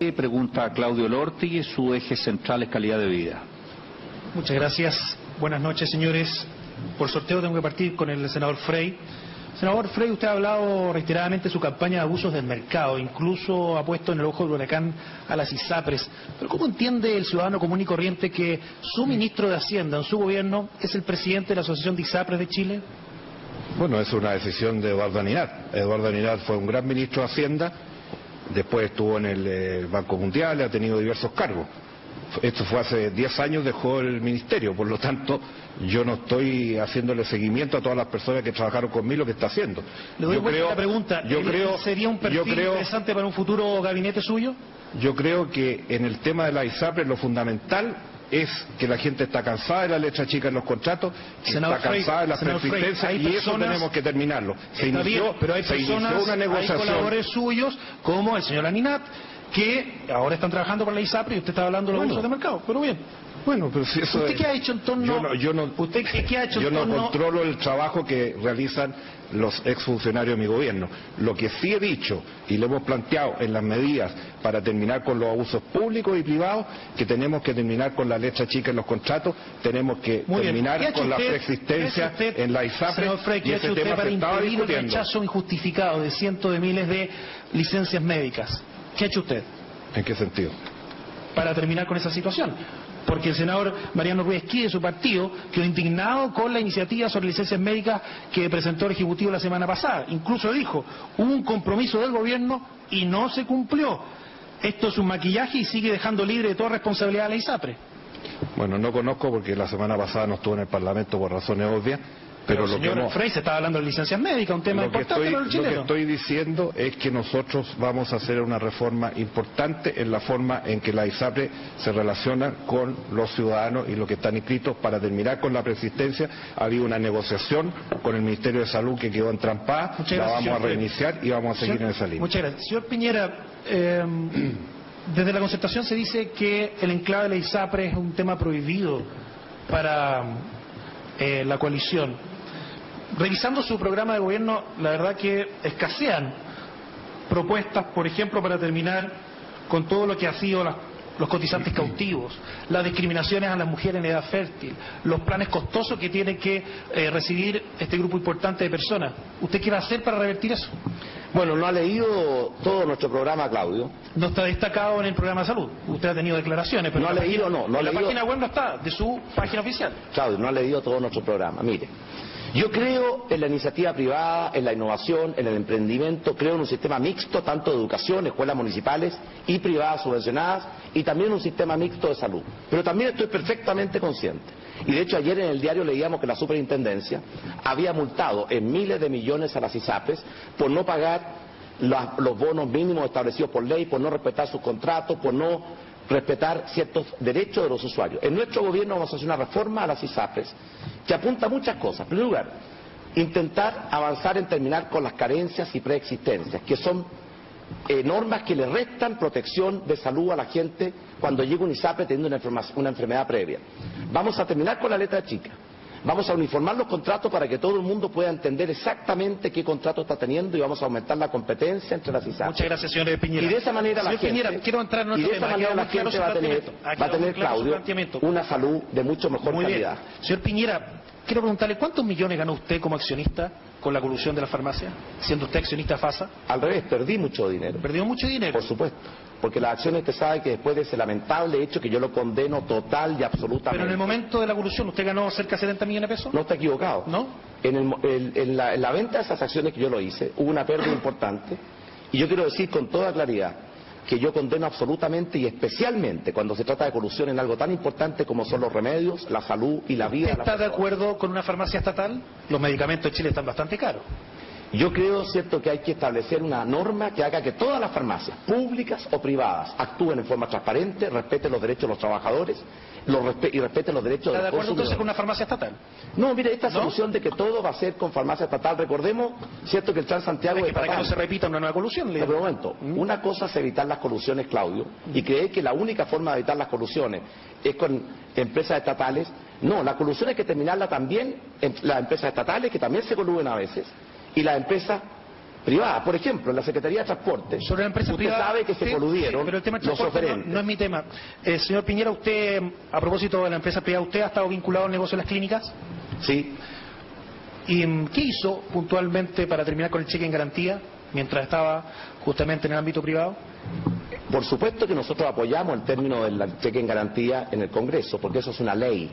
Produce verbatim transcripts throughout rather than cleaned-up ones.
veinte, pregunta a Claudio Lorti, su eje central es calidad de vida. Muchas gracias. Buenas noches, señores. Por sorteo tengo que partir con el senador Frey. Senador Frey, usted ha hablado reiteradamente de su campaña de abusos del mercado, incluso ha puesto en el ojo del huracán a las ISAPRES. Pero ¿cómo entiende el ciudadano común y corriente que su ministro de Hacienda en su gobierno es el presidente de la Asociación de ISAPRES de Chile? Bueno, es una decisión de Eduardo Aninat. Eduardo Aninat fue un gran ministro de Hacienda, después estuvo en el eh, Banco Mundial, ha tenido diversos cargos. Esto fue hace diez años, dejó el ministerio, por lo tanto yo no estoy haciéndole seguimiento a todas las personas que trabajaron conmigo lo que está haciendo. Le doy yo vuelta creo, la pregunta, yo creo, ¿sería un perfil yo creo, interesante para un futuro gabinete suyo? Yo creo que en el tema de la ISAPRES lo fundamental es que la gente está cansada de la letra chica en los contratos, Senador está cansada de las Frey, persistencias Frey, y personas, eso tenemos que terminarlo. Se está inició, bien, pero hay se personas, inició una negociación. hay colaboradores suyos, como el señor Aninat, que ahora están trabajando con la ISAPRE y usted está hablando de los bueno, usos de mercado, pero bien. Bueno, pero si eso ¿Usted es, qué ha hecho en torno? Yo no, yo no, ¿Usted qué, qué ha hecho yo en no torno? controlo el trabajo que realizan los exfuncionarios de mi gobierno. Lo que sí he dicho y lo hemos planteado en las medidas para terminar con los abusos públicos y privados, que tenemos que terminar con la letra chica en los contratos, tenemos que Muy terminar con usted, la preexistencia en la ISAPRE Frey, y ese tema para se estaba impedir el discutiendo. rechazo injustificado de cientos de miles de licencias médicas? ¿Qué ha hecho usted? ¿En qué sentido? Para terminar con esa situación. Porque el senador Mariano Ruiz Esquí de su partido quedó indignado con la iniciativa sobre licencias médicas que presentó el Ejecutivo la semana pasada. Incluso dijo, hubo un compromiso del gobierno y no se cumplió. Esto es un maquillaje y sigue dejando libre de toda responsabilidad a la ISAPRE. Bueno, no conozco porque la semana pasada no estuve en el Parlamento por razones obvias. Pero, Pero lo señor que hemos, Frey, se estaba hablando de licencias médicas, un tema lo que importante estoy, para el chileno. Lo que estoy diciendo es que nosotros vamos a hacer una reforma importante en la forma en que la ISAPRE se relaciona con los ciudadanos y los que están inscritos para terminar con la persistencia. Ha habido una negociación con el Ministerio de Salud que quedó entrampada, Muchas la gracias, vamos a señor reiniciar y vamos a seguir señor, en esa línea. Muchas gracias. Señor Piñera, eh, desde la concertación se dice que el enclave de la ISAPRE es un tema prohibido para eh, la coalición. Revisando su programa de gobierno, la verdad que escasean propuestas, por ejemplo, para terminar con todo lo que ha sido la, los cotizantes cautivos, las discriminaciones a las mujeres en edad fértil, los planes costosos que tiene que eh, recibir este grupo importante de personas. ¿Usted qué va a hacer para revertir eso? Bueno, no ha leído todo nuestro programa, Claudio. No está destacado en el programa de salud. Usted ha tenido declaraciones, pero no ha la leído, página, no, no ha en la leído... página web no está, de su página oficial. Claudio, no ha leído todo nuestro programa. Mire, yo creo en la iniciativa privada, en la innovación, en el emprendimiento, creo en un sistema mixto, tanto de educación, escuelas municipales y privadas subvencionadas, y también un sistema mixto de salud. Pero también estoy perfectamente consciente. Y de hecho ayer en el diario leíamos que la superintendencia había multado en miles de millones a las ISAPRES por no pagar los, los bonos mínimos establecidos por ley, por no respetar sus contratos, por no respetar ciertos derechos de los usuarios. En nuestro gobierno vamos a hacer una reforma a las ISAPRES que apunta a muchas cosas. En primer lugar, intentar avanzar en terminar con las carencias y preexistencias, que son eh, normas que le restan protección de salud a la gente cuando llega un ISAPRE teniendo una, una enfermedad previa. Vamos a terminar con la letra chica. Vamos a uniformar los contratos para que todo el mundo pueda entender exactamente qué contrato está teniendo y vamos a aumentar la competencia entre las ISAPRES. Muchas gracias, señor Piñera. Y de esa manera la señor gente, Piñera, quiero entrar en otro y de esa tema. manera la claro gente va a tener, va a tener claro Claudio, una salud de mucho mejor Muy calidad. Bien. Señor Piñera, quiero preguntarle, ¿cuántos millones ganó usted como accionista con la colusión de la farmacia, siendo usted accionista de FASA? Al revés, perdí mucho dinero. ¿Perdió mucho dinero? Por supuesto. Porque las acciones, usted sabe que después de ese lamentable hecho que yo lo condeno total y absolutamente. Pero en el momento de la colusión, ¿usted ganó cerca de setenta millones de pesos? No está equivocado. ¿No? En, el, el, en, la, en la venta de esas acciones que yo lo hice, hubo una pérdida importante. Y yo quiero decir con toda claridad que yo condeno absolutamente y especialmente cuando se trata de colusión en algo tan importante como son los remedios, la salud y la vida. ¿Usted está de acuerdo con una farmacia estatal? Los medicamentos en Chile están bastante caros. Yo creo, cierto, que hay que establecer una norma que haga que todas las farmacias, públicas o privadas, actúen en forma transparente, respeten los derechos de los trabajadores los respe y respeten los derechos de los consumidores. ¿Está de acuerdo entonces con una farmacia estatal? No, mire, esta ¿No? solución de que todo va a ser con farmacia estatal, recordemos, cierto, que el Transantiago es que es para estatal. que no se repita una nueva colusión. Le... No, pero un momento, ¿Mm? Una cosa es evitar las colusiones, Claudio, y creer que la única forma de evitar las colusiones es con empresas estatales. No, la colusión hay que terminarla también en las empresas estatales, que también se coluden a veces, y las empresas privadas. Por ejemplo, en la Secretaría de Transporte, Sobre la empresa usted privada, sabe que se sí, coludieron sí, pero el tema del los transporte no, oferentes. no es mi tema. Eh, señor Piñera, usted, a propósito de la empresa privada, ¿usted ha estado vinculado al negocio de las clínicas? Sí. ¿Y mm, qué hizo puntualmente para terminar con el cheque en garantía mientras estaba justamente en el ámbito privado? Por supuesto que nosotros apoyamos el término del cheque en garantía en el Congreso, porque eso es una ley.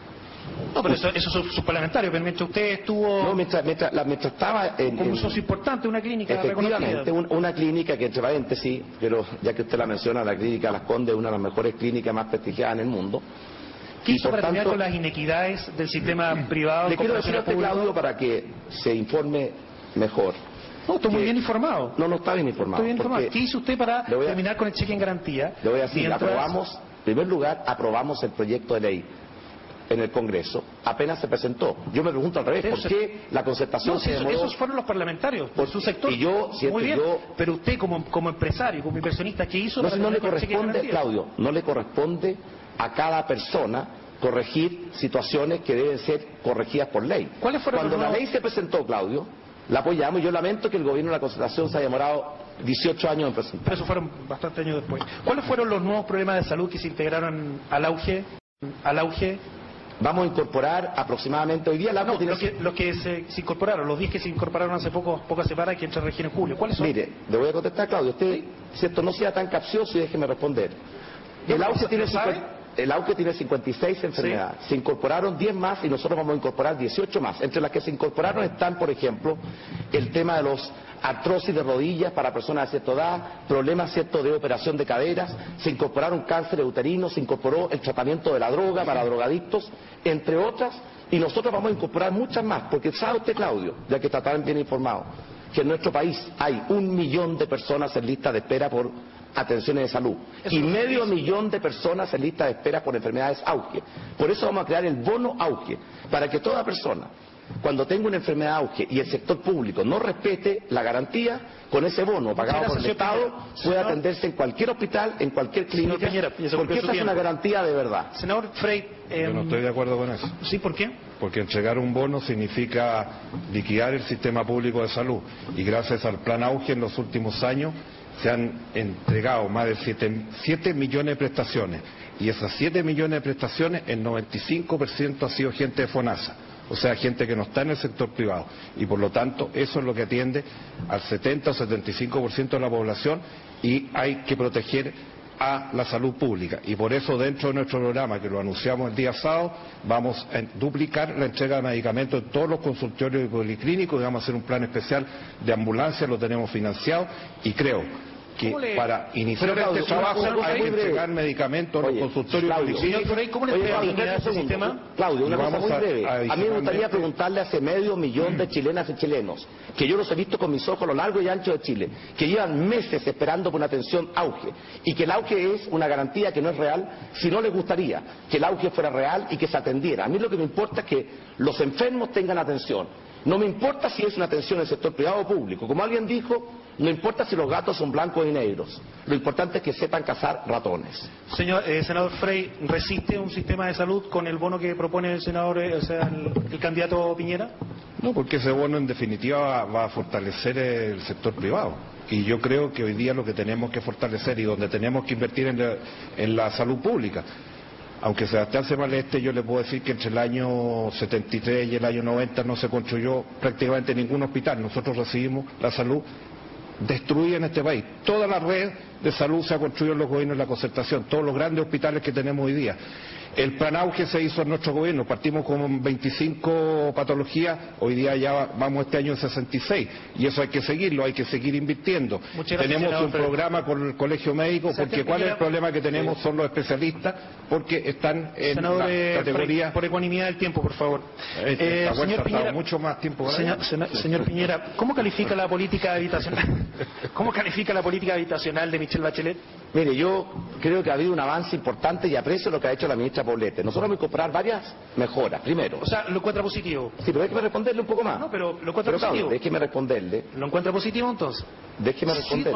No, pero eso, eso es sus parlamentarios, pero mientras usted estuvo No, mientras, mientras, la- mientras estaba en, como un en- socio importante de una clínica efectivamente, reconocida. un- una clínica que, entre paréntesis, pero ya que usted la menciona, la clínica Las Condes es una de las mejores clínicas más prestigiadas en el mundo. ¿Qué Y hizo por para terminar tanto, con las inequidades del sistema privado? le en quiero decir comparación a usted, al público? Claudio, para que se informe mejor. No, estoy muy que- bien informado. No, no está bien informado. Estoy bien informado. porque ¿Qué hizo usted para le voy a- terminar con el cheque en garantía? Le voy a decir, mientras- aprobamos, en primer lugar, aprobamos el proyecto de ley en el Congreso, apenas se presentó. Yo me pregunto al revés, Eso ¿por se- qué la concertación No, si se eso- demoró? esos fueron los parlamentarios, por su sector. y yo siento Muy bien, yo- pero usted como, como empresario, como inversionista, ¿qué hizo No, para si no le terminar con el cheque en corresponde, garantía? Claudio, no le corresponde a cada persona corregir situaciones que deben ser corregidas por ley. ¿Cuáles fueron Cuando los la nuevos- ley se presentó, Claudio, la apoyamos y yo lamento que el gobierno de la concertación se haya demorado dieciocho años en presentar. Pero eso fueron bastantes años después. ¿Cuáles fueron los nuevos problemas de salud que se integraron al auge? Al auge Vamos a incorporar aproximadamente, hoy día la no, tiene... los que, los que se, se incorporaron, los diez que se incorporaron hace poco, pocas semanas que entra en julio. ¿Cuáles son? Mire, le voy a contestar, Claudio, usted, cierto, no sea tan capcioso y déjeme responder. El No, auge ¿lo tiene sabe? cincuenta el auge tiene cincuenta y seis enfermedades. Se incorporaron diez más y nosotros vamos a incorporar dieciocho más. Entre las que se incorporaron están, por ejemplo, el tema de los artrosis de rodillas para personas de cierta edad, problemas cierto de operación de caderas, se incorporaron cánceres uterinos, se incorporó el tratamiento de la droga para drogadictos, entre otras, y nosotros vamos a incorporar muchas más, porque sabe usted, Claudio, ya que está tan bien informado, que en nuestro país hay un millón de personas en lista de espera por atenciones de salud Eso y es medio difícil. millón de personas en lista de espera por enfermedades auge. Por eso vamos a crear el bono auge, para que toda persona, cuando tenga una enfermedad auge y el sector público no respete la garantía, con ese bono pagado por el gracias, Estado señor Piñera. pueda Señor- atenderse en cualquier hospital, en cualquier Señor clínica, Piñera, ya se porque cumplió su esa es una tiempo. garantía de verdad. Senador Frey, eh, Yo no estoy de acuerdo con eso. ¿sí? ¿Por qué? Porque entregar un bono significa liquidar el sistema público de salud. Y gracias al plan Auge en los últimos años se han entregado más de siete millones de prestaciones. Y esas siete millones de prestaciones, el noventa y cinco por ciento ha sido gente de FONASA. O sea, gente que no está en el sector privado. Y por lo tanto, eso es lo que atiende al setenta o setenta y cinco por ciento de la población y hay que proteger a la salud pública. Y por eso dentro de nuestro programa, que lo anunciamos el día sábado, vamos a duplicar la entrega de medicamentos en todos los consultorios y policlínicos y vamos a hacer un plan especial de ambulancia, lo tenemos financiado y creo que ¿Cómo le- para iniciar Pero, Claudio, este una trabajo cosa hay muy que breve. entregar medicamentos a Oye, los consultorios y Claudio. policlínicos. Señor Frey, ¿cómo le Oye, explica Claudio, dignidad a ese espérate un segundo. sistema? Claudio, una Y cosa vamos muy a- breve. A mí me gustaría adicionalmente- preguntarle a ese medio millón de chilenas y chilenos, que yo los he visto con mis ojos a lo largo y ancho de Chile, que llevan meses esperando por una atención auge, y que el auge es una garantía que no es real, si no les gustaría que el auge fuera real y que se atendiera. A mí lo que me importa es que los enfermos tengan atención. No me importa si es una atención en el sector privado o público. Como alguien dijo, no importa si los gatos son blancos y negros. Lo importante es que sepan cazar ratones. Señor, eh, senador Frey, ¿resiste un sistema de salud con el bono que propone el senador, eh, o sea, el, el candidato Piñera? No, porque ese bono en definitiva va, va a fortalecer el sector privado. Y yo creo que hoy día lo que tenemos que fortalecer y donde tenemos que invertir en la, en la salud pública. Aunque Sebastián Semaleste, yo le puedo decir que entre el año setenta y tres y el año noventa no se construyó prácticamente ningún hospital. Nosotros recibimos la salud destruida en este país. Toda la red de salud se ha construido en los gobiernos de la concertación, todos los grandes hospitales que tenemos hoy día. El plan Auge se hizo en nuestro gobierno, partimos con veinticinco patologías, hoy día ya vamos este año en sesenta y seis, y eso hay que seguirlo, hay que seguir invirtiendo. Muchas gracias, Tenemos senador un Frey. programa con el Colegio Médico, Sebastián porque ¿cuál es el Piñera- problema que tenemos? Son los especialistas, porque están en Senador la eh, Frey, categoría... por ecuanimidad del tiempo, por favor. Eh, Eh, esta vuelta señor ha Piñera, dado mucho más tiempo para señor, ella. sena- señor Piñera, ¿cómo califica la política habitacional? ¿Cómo califica la política habitacional de Michelle Bachelet? Mire, yo creo que ha habido un avance importante y aprecio lo que ha hecho la ministra Poblete. Nosotros vamos a incorporar varias mejoras. Primero, O sea, ¿lo encuentra positivo? sí, pero déjeme responderle un poco más. No, pero ¿lo encuentra Pero, Claudio, positivo? déjeme responderle, ¿Lo encuentra positivo entonces? déjeme ¿Sí responderle. o no?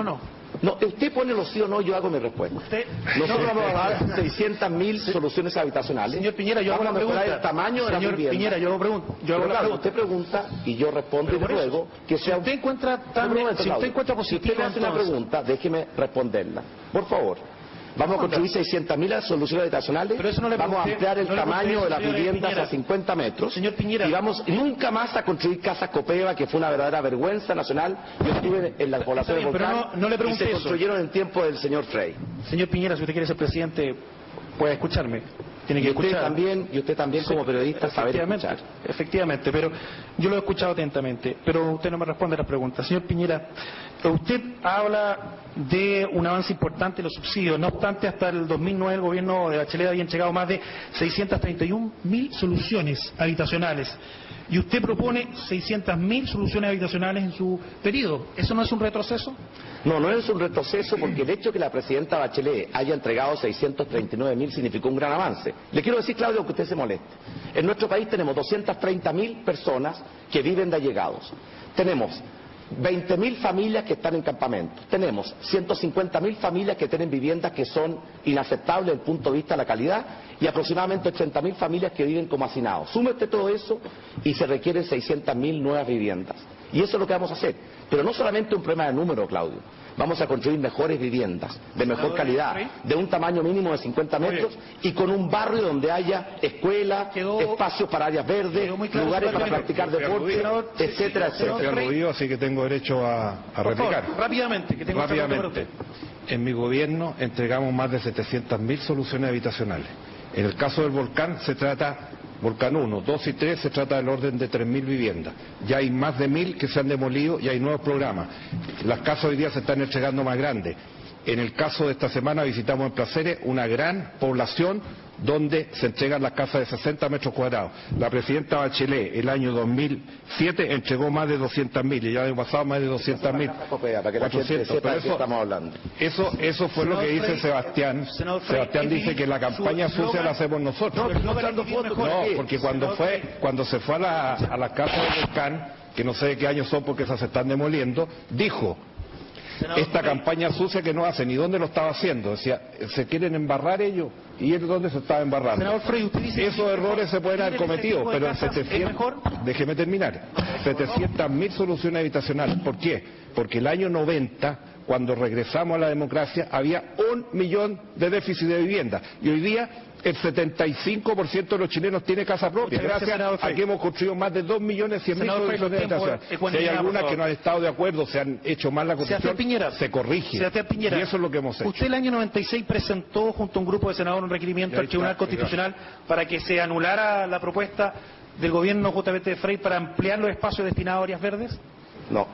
No, usted pone los sí o no, yo hago mi respuesta. Usted... Nosotros no, vamos a dar seiscientas mil soluciones habitacionales. Señor Piñera, yo vamos hago a la mejorar pregunta. el tamaño de la Señor vivienda. Piñera, yo lo pregunto. Yo hago Pero la claro, pregunta. usted pregunta y yo respondo y Pero le por eso, ruego que si sea... usted encuentra tan... Un momento, si usted Claudio. encuentra Si usted positivo, me hace una entonces... pregunta, déjeme responderla. Por favor. Vamos a construir seiscientas mil soluciones habitacionales, Pero eso no le vamos a pregunté, ampliar el no le tamaño pregunté, de las señor viviendas Piñera. a cincuenta metros Señor Piñera. y vamos nunca más a construir casas Copeva, que fue una verdadera vergüenza nacional. Yo estuve en la población de bien, pero Volcán no- no le y pregunté se eso. construyeron en tiempo del señor Frey. Señor Piñera, si usted quiere ser presidente, puede escucharme. Tiene que Y usted escuchar. también, y usted también como periodista saber Efectivamente, escuchar. efectivamente, pero yo lo he escuchado atentamente, pero usted no me responde a las preguntas. Señor Piñera, usted habla de un avance importante en los subsidios, no obstante, hasta el dos mil nueve el gobierno de Bachelet había entregado más de seiscientas treinta y un mil soluciones habitacionales. Y usted propone seiscientas mil soluciones habitacionales en su periodo. ¿Eso no es un retroceso? No, no es un retroceso porque el hecho de que la presidenta Bachelet haya entregado seiscientos treinta y nueve mil significó un gran avance. Le quiero decir, Claudio, que usted se moleste. En nuestro país tenemos doscientas treinta mil personas que viven de allegados. Tenemos veinte mil familias que están en campamentos. Tenemos ciento cincuenta mil familias que tienen viviendas que son inaceptables desde el punto de vista de la calidad y aproximadamente ochenta mil familias que viven como hacinados. Súmete todo eso y se requieren seiscientas mil nuevas viviendas. Y eso es lo que vamos a hacer. Pero no solamente un problema de número, Claudio. Vamos a construir mejores viviendas, de mejor calidad, de un tamaño mínimo de cincuenta metros y con un barrio donde haya escuela, Quedó- espacios para áreas verdes, quedó muy claro, lugares señor para Piñera. practicar deporte, Senador, etcétera, Se etcétera. ha aludido, así que tengo derecho a, a Por favor, replicar. rápidamente, que tengo otra pregunta para Rápidamente. usted. En mi gobierno entregamos más de setecientas mil soluciones habitacionales. En el caso del Volcán se trata, Volcán uno, dos y tres, se trata del orden de tres mil viviendas. Ya hay más de mil que se han demolido y hay nuevos programas. Las casas hoy día se están entregando más grandes. En el caso de esta semana visitamos en Placeres una gran población donde se entregan las casas de sesenta metros cuadrados. La presidenta Bachelet el año dos mil siete entregó más de doscientas mil y el año pasado más de doscientas mil. Para que la gente sepa de qué estamos hablando. Eso, eso fue lo que dice Frey, Sebastián. senador Frey, Sebastián ¿qué dice dice? que la campaña Su sucia la eslogan- hacemos nosotros. No, no echando fotos. No, porque cuando Senador fue, Frey. cuando se fue a la, a la casa del Volcán, que no sé de qué años son porque esas se están demoliendo, dijo, Senador esta Frey. campaña sucia que no hacen, ¿y dónde lo estaba haciendo? Decía, ¿se quieren embarrar ellos? ¿Y él dónde se estaba embarrando? Senador Frey, usted dice que Esos es errores mejor se pueden haber vivir en ese cometido, tipo de pero en casas, ¿es setecientos, mejor? déjeme terminar, setecientas mil soluciones habitacionales. ¿Por qué? Porque el año noventa, cuando regresamos a la democracia, había un millón de déficit de vivienda. Y hoy día el setenta y cinco por ciento de los chilenos tiene casa propia, Muchas gracias, gracias senador a Frey. que hemos construido más de dos millones cien mil Senador Frey, soluciones los tiempos, habitacionales. Si hay ecuanimidad, algunas por que no han estado de acuerdo, se han hecho mal la Sebastián constitución, Piñera, se corrige. Sebastián Piñera, Y eso es lo que hemos hecho. Usted el año noventa y seis presentó junto a un grupo de senadores un requerimiento Ya al está, Tribunal ya. Constitucional para que se anulara la propuesta del gobierno justamente de Frey para ampliar los espacios destinados a áreas verdes. No.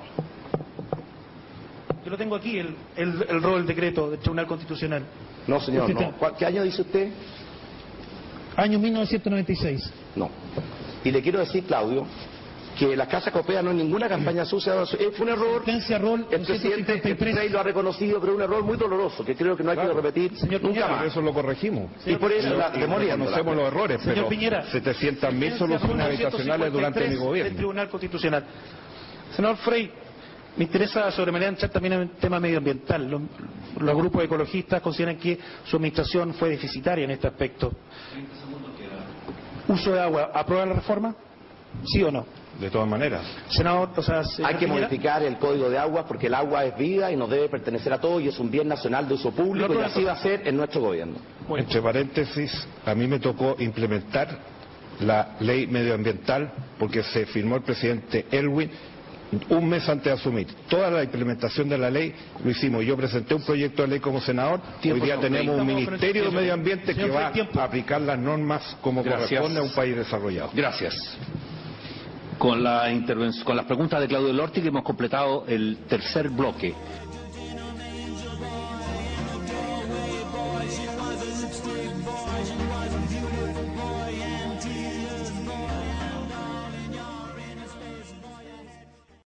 Yo lo tengo aquí, el, el, el rol del decreto del Tribunal Constitucional. No, señor, Usted no. está- ¿Cuál- ¿Qué año dice usted? Año mil novecientos noventa y seis. No. Y le quiero decir, Claudio, que la Casa Copea no es ninguna campaña sucia. Eh, Fue un error. Sentencia Rol El presidente Frey lo ha reconocido, pero un error muy doloroso, que creo que no hay Claro. que repetir Señor nunca Piñera, Por más. eso lo corregimos. Y por eso la Y demoliendo. reconocemos los errores, Señor pero Piñera, setecientas mil sentencia soluciones Rol habitacionales durante mi del gobierno. Tribunal Constitucional. Senador Frey, me interesa sobremanera entrar también en el tema medioambiental. Los, los grupos ecologistas consideran que su administración fue deficitaria en este aspecto. Uso de agua, ¿aprueba la reforma? ¿Sí o no? De todas maneras. Senador, o sea, señor Hay que Piñera, modificar el código de agua porque el agua es vida y nos debe pertenecer a todos y es un bien nacional de uso público Lo y así va a ser en nuestro gobierno. Entre paréntesis, a mí me tocó implementar la ley medioambiental porque se firmó el presidente Elwin un mes antes de asumir. Toda la implementación de la ley lo hicimos. Yo presenté un proyecto de ley como senador. Tiempo, Hoy día señor tenemos un Frey. Ministerio de Tiempo. Medio Ambiente Señor que Frey, va tiempo. a aplicar las normas como Gracias. corresponde a un país desarrollado. Gracias. Con, la interven- con las preguntas de Claudio Lorti que hemos completado el tercer bloque.